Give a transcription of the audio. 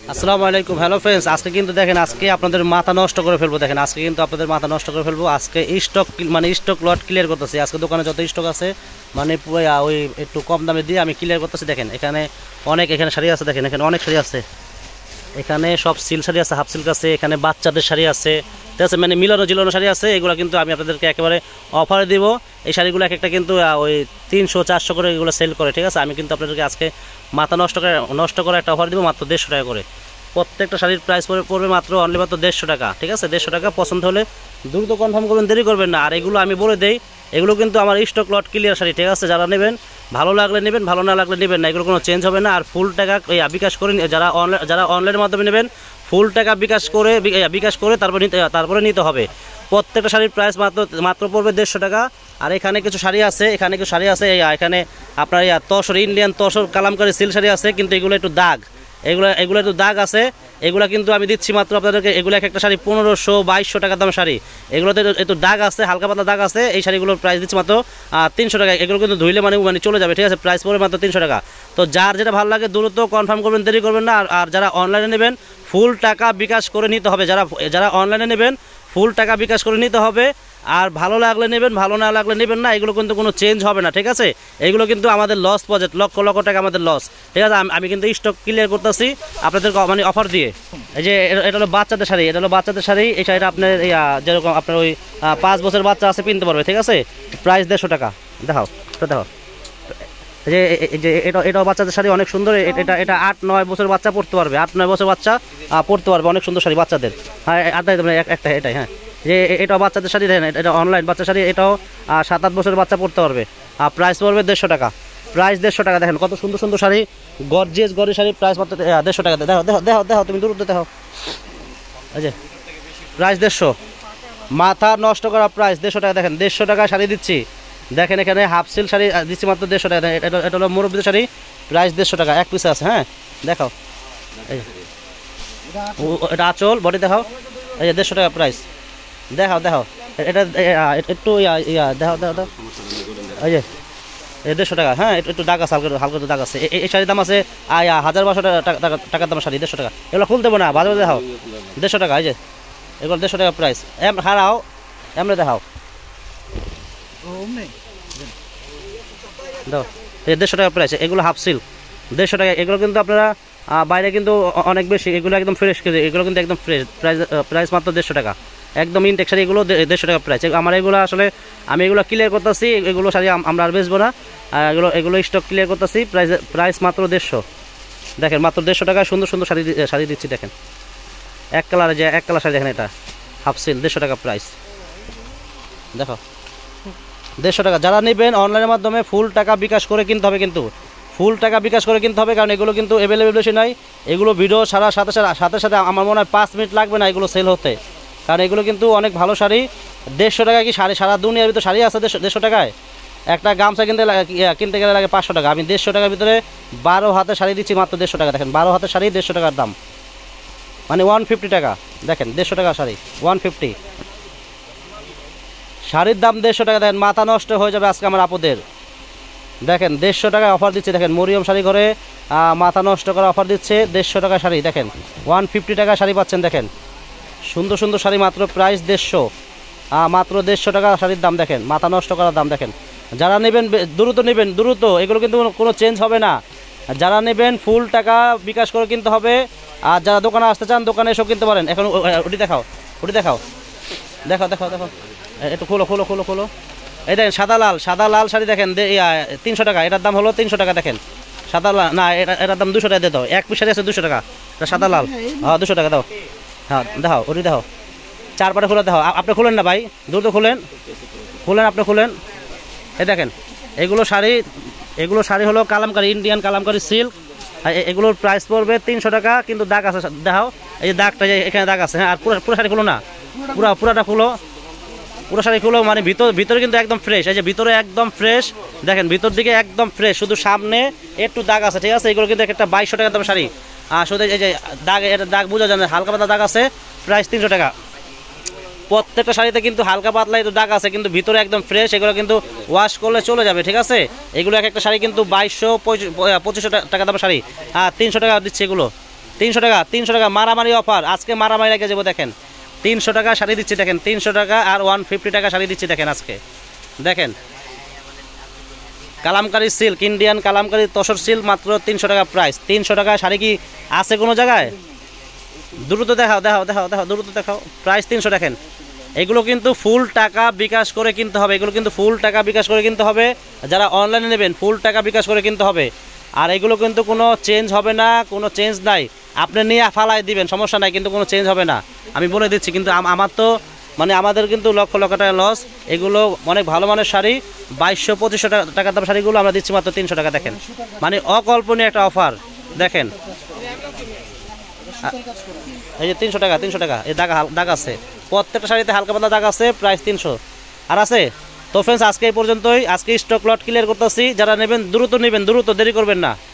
আসসালামু আলাইকুম। Hello friends, আজকে কিন্তু দেখেন আজকে আপনাদের মাথা নষ্ট করে ফেলবো। দেখেন আজকে কিন্তু আপনাদের মাথা নষ্ট করে ফেলবো। আজকে স্টক লট ক্লিয়ার করতেছি। আজকে দোকানে যত স্টক আছে মানে ওই একটু কম দামে দিয়ে আমি ক্লিয়ার করতেছি। দেখেন এখানে এখানে শাড়ি আছে, দেখেন এখানে অনেক শাড়ি আছে। এখানে সব সিল্ক শাড়ি আছে, হাফ সিল্ক আছে, এখানে বাচ্চাদের শাড়ি আছে, ঠিক আছে, মানে মিলানো ঝিলানো শাড়ি আছে। এগুলো কিন্তু আমি আপনাদেরকে একেবারে অফারে দিব। এই শাড়িগুলো একটা কিন্তু ওই 300-400 করে এগুলো সেল করে, ঠিক আছে। আমি কিন্তু আপনাদেরকে আজকে মাথা নষ্ট করে একটা অফার দিব মাত্র 150 টাকা করে। প্রত্যেকটা শাড়ির প্রাইস পড়বে মাত্র অনলি মাত্র 150 টাকা, ঠিক আছে। 150 টাকা পছন্দ হলে দ্রুত কনফার্ম করবেন, দেরি করবেন না। আর এগুলো আমি বলে দেই, এগুলো কিন্তু আমার স্টক লট ক্লিয়ার শাড়ি, ঠিক আছে। যারা নেবেন ভালো লাগলে নেবেন, ভালো না লাগলে নেবেন না, এগুলো কোনো চেঞ্জ হবে না। আর ফুল টাকা বিকাশ করে যারা অনলাইনের মাধ্যমে নেবেন ফুল টাকা বিকাশ করে তারপরে নিতে হবে। প্রত্যেকটা শাড়ির প্রাইস মাত্র পড়বে 150 টাকা। আর এখানে কিছু শাড়ি আছে, এখানে আপনার তসর ইন্ডিয়ান তসর কালামকারী সিল্ক শাড়ি আছে, কিন্তু এগুলো একটু দাগ, এগুলো একটু দাগ আছে। এগুলো কিন্তু আমি দিচ্ছি মাত্র আপনাদেরকে, এগুলো একটা শাড়ি 1500-2200 টাকা দাম শাড়ি। এগুলোতে একটু দাগ আছে, হালকা পাতলা দাগ আছে। এই শাড়িগুলোর প্রাইস দিচ্ছি মাত্র 300 টাকা। এগুলো কিন্তু ধুইলে মানে চলে যাবে, ঠিক আছে। প্রাইস পড়বে মাত্র 300 টাকা। তো যার যেটা ভালো লাগে দ্রুত কনফার্ম করবেন, দেরি করবেন না। আর যারা অনলাইনে নেবেন ফুল টাকা বিকাশ করে নিতে হবে। যারা অনলাইনে নেবেন ফুল টাকা বিকাশ করে নিতে হবে। আর ভালো লাগলে নেবেন, ভালো না লাগলে নেবেন না, এগুলো কিন্তু কোনো চেঞ্জ হবে না, ঠিক আছে। এগুলো কিন্তু আমাদের লস প্রজেক্ট, লক্ষ লক্ষ টাকা আমাদের লস, ঠিক আছে। আমি কিন্তু স্টক ক্লিয়ার করতেছি আপনাদেরকে মানে অফার দিয়ে। এই যে এটা হলো বাচ্চাদের শাড়ি, এই শাড়িটা আপনার যেরকম আপনার ওই 5 বছরের বাচ্চা আছে কিনতে পারবে, ঠিক আছে। প্রাইস 150 টাকা। দেখো এটাও বাচ্চাদের শাড়ি, অনেক সুন্দর। এটা 8-9 বছর বাচ্চা পড়তে পারবে, 8-9 বছর বাচ্চা পড়তে পারবে, অনেক সুন্দর শাড়ি বাচ্চাদের। হ্যাঁ একটা এটাই, হ্যাঁ যে এটাও বাচ্চাদের শাড়ি, দেখেন এটা অনলাইন বাচ্চা শাড়ি, এটাও 7-8 বছর বাচ্চা পড়তে পারবে। প্রাইস পড়বে 150 টাকা। প্রাইস 150 টাকা। দেখেন কত সুন্দর সুন্দর শাড়ি, গর্জিয়াস শাড়ি, প্রাইস মাত্র 150 টাকা। দেখো তুমি দূর দেখো, এই যে প্রাইস 150, মাথা নষ্ট করা প্রাইস 150 টাকা। দেখেন 150 টাকা শাড়ি দিচ্ছি। দেখেন এখানে হাফ সিল্ক শাড়ি দিচ্ছি মাত্র 150 টাকা। এটা হলো মুরব্বিদের শাড়ি, প্রাইস 150 টাকা। এক পিস আছে, হ্যাঁ দেখাও, এটা আঁচল বডি দেখাও, এই যে 150 টাকা প্রাইস। দেখাও এটা একটু দেখাও এই যে 150 টাকা। হ্যাঁ একটু দাগ আছে, হালকা দাগ আছে। এই শাড়ির দাম আছে 1000-1200 টাকার দাম শাড়ি, 150 টাকা। এগুলো খুলতে দেবো না, বাজারে দেখাও 150 টাকা। এই যে এগুলো 150 টাকা প্রাইস। হারাও এমনি দেখাও, দাও 150 টাকা প্রাইস। এগুলো হাফ সিল্ক 150 টাকা। এগুলো কিন্তু আপনারা বাইরে কিন্তু অনেক বেশি, এগুলো একদম ফ্রেশ কেজি, এগুলো কিন্তু একদম ফ্রেশ। প্রাইস মাত্র 150 টাকা, একদম ইনটেক শাড়ি। এগুলো 150 টাকা প্রাইস। আমার এগুলো আসলে আমি এগুলো ক্লিয়ার করতেছি, এগুলো শাড়ি আমরা আর বেচবো না। এগুলো স্টক ক্লিয়ার করতেছি। প্রাইস মাত্র 150। দেখেন মাত্র 150 টাকায় সুন্দর সুন্দর শাড়ি দিচ্ছি। দেখেন এক কালার শাড়ি, দেখেন এটা হাফ সিল্ক 150 টাকা প্রাইস। দেখো 150 টাকা। যারা নেবেন অনলাইনের মাধ্যমে ফুল টাকা বিকাশ করে কিনতে হবে, কিন্তু ফুল টাকা বিকাশ করে কিনতে হবে, কারণ এগুলো কিন্তু অ্যাভেলেবেল বেশি নাই। এগুলো ভিডিও সারার সাথে আমার মনে হয় 5 মিনিট লাগবে না এগুলো সেল হতে, কারণ এগুলো কিন্তু অনেক ভালো শাড়ি। 150 টাকা কি শাড়ি সারা দুনিয়ার ভিতরে শাড়ি আছে 150 টাকায়? একটা গামছা কিনতে গেলে লাগে 500 টাকা। আমি 150 টাকার ভিতরে 12 হাতের শাড়ি দিচ্ছি মাত্র 150 টাকা। দেখেন 12 হাতের শাড়ি 150 টাকার দাম, মানে 150 টাকা। দেখেন 150 টাকা শাড়ি 150, শাড়ির দাম 150 টাকা। দেখেন মাথা নষ্ট হয়ে যাবে আজকে আমার আপুদের। দেখেন 150 টাকায় অফার দিচ্ছে। দেখেন মরিয়ম শাড়ি ঘরে মাথা নষ্ট করা অফার দিচ্ছে 150 টাকা শাড়ি। দেখেন 150 টাকা শাড়ি পাচ্ছেন। দেখেন সুন্দর সুন্দর শাড়ি, মাত্র প্রাইস 150, মাত্র 150 টাকা শাড়ির দাম। দেখেন মাথা নষ্ট করার দাম। দেখেন যারা নেবেন দ্রুত নেবেন, দ্রুত, এগুলো কিন্তু কোনো চেঞ্জ হবে না। যারা নেবেন ফুল টাকা বিকাশ করে কিনতে হবে। আর যারা দোকানে আসতে চান দোকানে এসব কিনতে পারেন। এখন ওটি দেখাও একটু খোলো। এই দেখেন সাদা লাল শাড়ি, দেখেন 300 টাকা। এটার দাম হলো 300 টাকা। দেখেন সাদা লাল, না এটার দাম 200 টাকা দিয়ে দাও। এক পিস শাড়ি আছে 200 টাকা। এটা সাদা লাল, হ্যাঁ 200 টাকা দাও। হ্যাঁ দেখাও, ওটি দেখাও, 4 পাটে খুলে দেখাও। আপনি খুলেন না ভাই, দ্রুত খুলেন, আপনি খুলেন। এই দেখেন এগুলো শাড়ি হলো কালামকারী, ইন্ডিয়ান কালামকারী সিল্ক। এগুলোর প্রাইস পড়বে 300 টাকা, কিন্তু দাগ আছে দেখাও, এই যে দাগটা, এখানে দাগ আছে। হ্যাঁ আর পুরো শাড়ি খুলো না, পুরাটা খুলো, পুরো শাড়ি খুলো। মানে ভিতরে কিন্তু একদম ফ্রেশ, এই যে ভিতরে একদম ফ্রেশ। দেখেন ভিতর দিকে একদম ফ্রেশ, শুধু সামনে একটু দাগ আছে, ঠিক আছে। এগুলো কিন্তু একটা 2200 টাকা দাম শাড়ি। আর শুধু এই যে দাগ বোঝা যায় না, হালকা পাতলা দাগ আছে, প্রাইস 300 টাকা। প্রত্যেকটা শাড়িতে কিন্তু হালকা পাতলা একটু দাগ আছে, কিন্তু ভিতরে একদম ফ্রেশ। এগুলো কিন্তু ওয়াশ করলে চলে যাবে, ঠিক আছে। এগুলো একটা শাড়ি কিন্তু 2200-2500 টাকা দামের শাড়ি, 300 টাকা দিচ্ছে এগুলো। 300 টাকা মারামারি অফার, আজকে মারামারি লেগে যাবো। দেখেন 300 টাকা শাড়ি দিচ্ছি, দেখেন 300 টাকা আর 150 টাকা শাড়ি দিচ্ছি। দেখেন আজকে দেখেন Kalamkari silk, Indian Kalamkari tussar silk, মাত্র 300 টাকা প্রাইস। 300 টাকা শাড়ি কি আছে কোনো জায়গায়? দ্রুত দেখাও, দ্রুত দেখাও। প্রাইস 300। দেখেন এগুলো কিন্তু ফুল টাকা বিকাশ করে কিনতে হবে, এগুলো কিন্তু ফুল টাকা বিকাশ করে কিনতে হবে। যারা অনলাইনে নেবেন ফুল টাকা বিকাশ করে কিনতে হবে। আর এগুলো কিন্তু কোনো চেঞ্জ হবে না, কোনো চেঞ্জ নাই। আপনি নিয়ে ফালাই দিবেন, সমস্যা নাই, কিন্তু কোনো চেঞ্জ হবে না, আমি বলে দিচ্ছি। কিন্তু আমার তো মানে আমাদের কিন্তু লক্ষ লক্ষ টাকা লস। এগুলো অনেক ভালো মানের শাড়ি, 2200-2500 টাকা দাম শাড়িগুলো আমরা দিচ্ছি মাত্র 300 টাকা। দেখেন মানে অকল্পনীয় একটা অফার। দেখেন এই যে 300 টাকা, এই দাগ আছে, প্রত্যেকটা শাড়িতে হালকা পাতলা দাগ আছে, প্রাইস 300। আর আছে তো ফ্রেন্ডস, আজকে এই পর্যন্তই। আজকে স্টক লট ক্লিয়ার করতেছি, যারা নেবেন দ্রুত নেবেন, দ্রুত দেরি করবেন না।